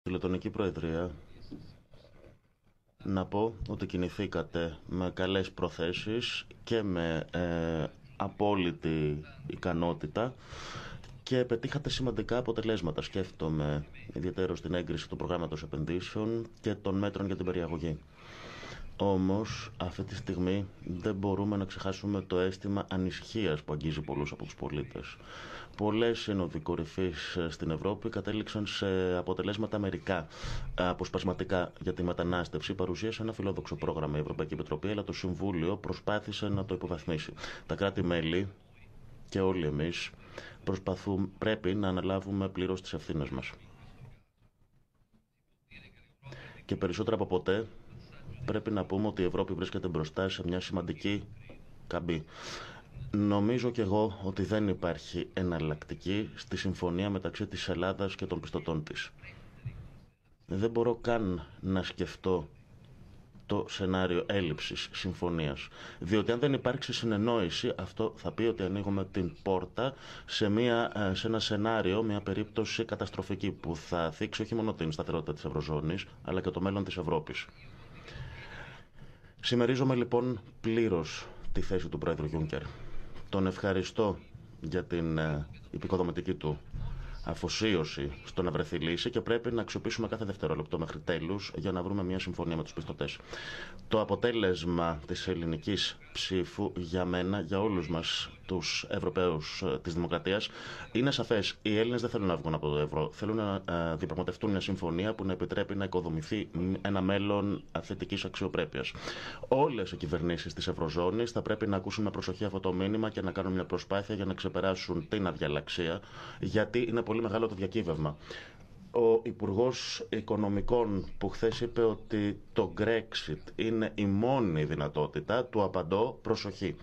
Στη Λετωνική Προεδρία να πω ότι κινηθήκατε με καλές προθέσεις και με απόλυτη ικανότητα και πετύχατε σημαντικά αποτελέσματα. Σκέφτομαι ιδιαίτερα στην έγκριση του προγράμματος επενδύσεων και των μέτρων για την περιαγωγή. Όμως, αυτή τη στιγμή δεν μπορούμε να ξεχάσουμε το αίσθημα ανησυχίας που αγγίζει πολλούς από τους πολίτες. Πολλές σύνοδοι κορυφής στην Ευρώπη κατέληξαν σε αποτελέσματα μερικά, αποσπασματικά για τη μετανάστευση. Παρουσίασε ένα φιλόδοξο πρόγραμμα η Ευρωπαϊκή Επιτροπή, αλλά το Συμβούλιο προσπάθησε να το υποβαθμίσει. Τα κράτη-μέλη και όλοι εμείς πρέπει να αναλάβουμε πλήρως τις ευθύνες μας. Και περισσότερο από ποτέ πρέπει να πούμε ότι η Ευρώπη βρίσκεται μπροστά σε μια σημαντική καμπή. Νομίζω κι εγώ ότι δεν υπάρχει εναλλακτική στη συμφωνία μεταξύ της Ελλάδας και των πιστωτών της. Δεν μπορώ καν να σκεφτώ το σενάριο έλλειψης συμφωνίας. Διότι αν δεν υπάρξει συνεννόηση, αυτό θα πει ότι ανοίγουμε την πόρτα σε ένα σενάριο, μια περίπτωση καταστροφική που θα θίξει όχι μόνο την σταθερότητα της Ευρωζώνης, αλλά και το μέλλον της Ευρώπης. Συμμερίζομαι λοιπόν πλήρως τη θέση του Πρόεδρου Γιούνκερ. Τον ευχαριστώ για την επικοδομητική του αφοσίωση στο να βρεθεί λύση και πρέπει να αξιοποιήσουμε κάθε δευτερόλεπτο μέχρι τέλους για να βρούμε μια συμφωνία με τους πιστωτές. Το αποτέλεσμα της ελληνικής ψήφου για μένα, για όλους μας τους Ευρωπαίους της Δημοκρατίας, είναι σαφές. Οι Έλληνες δεν θέλουν να βγουν από το ευρώ. Θέλουν να διαπραγματευτούν μια συμφωνία που να επιτρέπει να οικοδομηθεί ένα μέλλον θετικής αξιοπρέπειας. Όλες οι κυβερνήσεις της Ευρωζώνης θα πρέπει να ακούσουν με προσοχή αυτό το μήνυμα και να κάνουν μια προσπάθεια για να ξεπεράσουν την αδιαλαξία, γιατί είναι πολύ μεγάλο το διακύβευμα. Ο Υπουργός Οικονομικών που χθες είπε ότι το Brexit είναι η μόνη δυνατότητα, του απαντώ προσοχή.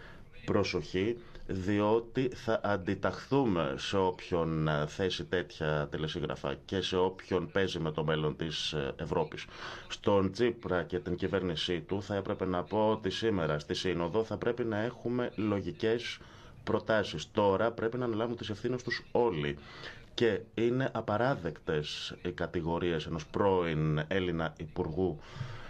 Προσοχή, διότι θα αντιταχθούμε σε όποιον θέσει τέτοια τελεσίγραφα και σε όποιον παίζει με το μέλλον της Ευρώπης. Στον Τσίπρα και την κυβέρνησή του θα έπρεπε να πω ότι σήμερα στη Σύνοδο θα πρέπει να έχουμε λογικές προτάσεις. Τώρα πρέπει να αναλάβουν τις ευθύνες τους όλοι. Και είναι απαράδεκτες οι κατηγορίες ενός πρώην Έλληνα Υπουργού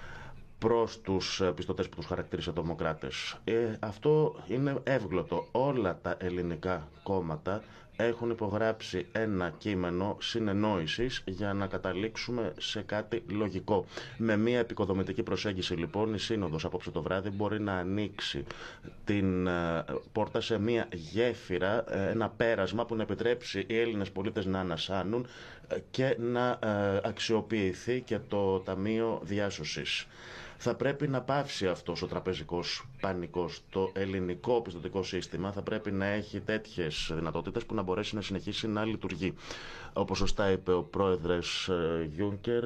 προς τους πιστωτές που τους χαρακτήρισε τρομοκράτες. Αυτό είναι εύγλωτο. Όλα τα ελληνικά κόμματα έχουν υπογράψει ένα κείμενο συνεννόησης για να καταλήξουμε σε κάτι λογικό. Με μια επικοδομητική προσέγγιση λοιπόν η Σύνοδος απόψε το βράδυ μπορεί να ανοίξει την πόρτα σε μια γέφυρα, ένα πέρασμα που να επιτρέψει οι Έλληνες πολίτες να ανασάνουν και να αξιοποιηθεί και το Ταμείο Διάσωσης. Θα πρέπει να πάυσει αυτός ο τραπεζικός πανικός. Το ελληνικό πιστωτικό σύστημα θα πρέπει να έχει τέτοιες δυνατότητες που να μπορέσει να συνεχίσει να λειτουργεί. Όπως σωστά είπε ο πρόεδρος Γιούνκερ,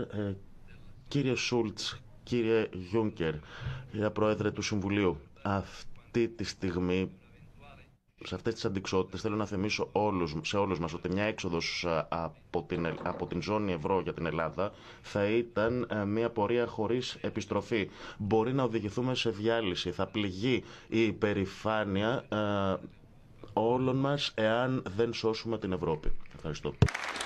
κύριε Σούλτς, κύριε Γιούνκερ, κύριε πρόεδρε του Συμβουλίου, αυτή τη στιγμή, σε αυτές τις αντιξότητες θέλω να θυμίσω σε όλους μας ότι μια έξοδος από την ζώνη ευρώ για την Ελλάδα θα ήταν μια πορεία χωρίς επιστροφή. Μπορεί να οδηγηθούμε σε διάλυση. Θα πληγεί η υπερηφάνεια όλων μας εάν δεν σώσουμε την Ευρώπη. Ευχαριστώ.